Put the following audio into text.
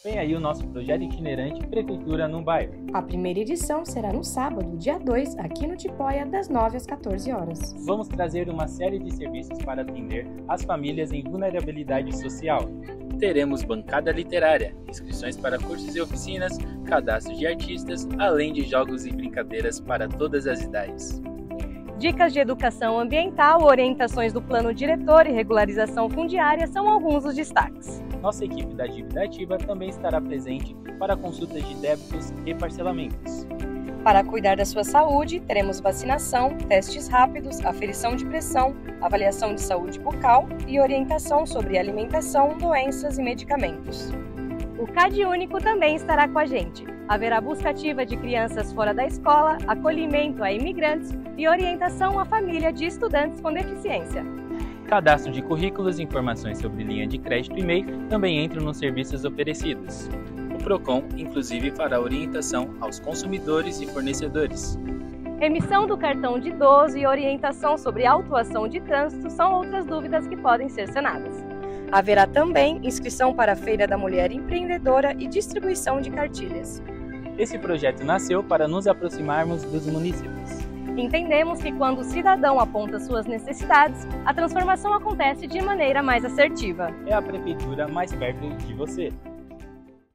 Vem aí o nosso projeto itinerante Prefeitura no Bairro. A primeira edição será no sábado, dia 2, aqui no Tipoia, das 9 às 14 horas. Vamos trazer uma série de serviços para atender as famílias em vulnerabilidade social. Teremos bancada literária, inscrições para cursos e oficinas, cadastro de artistas, além de jogos e brincadeiras para todas as idades. Dicas de educação ambiental, orientações do plano diretor e regularização fundiária são alguns dos destaques. Nossa equipe da dívida ativa também estará presente para consultas de débitos e parcelamentos. Para cuidar da sua saúde, teremos vacinação, testes rápidos, aferição de pressão, avaliação de saúde bucal e orientação sobre alimentação, doenças e medicamentos. O CAD Único também estará com a gente. Haverá busca ativa de crianças fora da escola, acolhimento a imigrantes e orientação à família de estudantes com deficiência. Cadastro de currículos e informações sobre linha de crédito e MEI também entram nos serviços oferecidos. O PROCON, inclusive, fará orientação aos consumidores e fornecedores. Emissão do cartão de idoso e orientação sobre autuação de trânsito são outras dúvidas que podem ser sanadas. Haverá também inscrição para a Feira da Mulher Empreendedora e distribuição de cartilhas. Esse projeto nasceu para nos aproximarmos dos munícipes. Entendemos que quando o cidadão aponta suas necessidades, a transformação acontece de maneira mais assertiva. É a prefeitura mais perto de você.